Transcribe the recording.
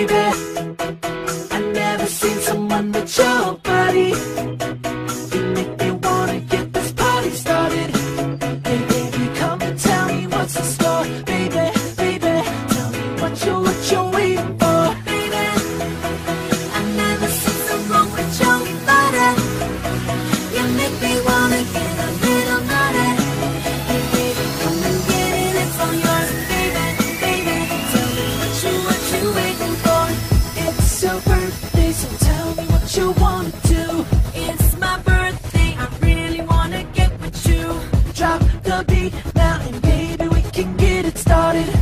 baby. I never seen someone with your body. You make me wanna get this party started. Hey baby, come and tell me what's the score. Baby, baby, tell me what you're waiting for. Baby, I never seen someone with your body. You make me wanna get a little naughty. Hey baby, come and get it, it's all yours. Baby, baby, tell me what you waiting for. It's your birthday, so tell me what you wanna do. It's my birthday, I really wanna get with you. Drop the beat now and baby, we can get it started.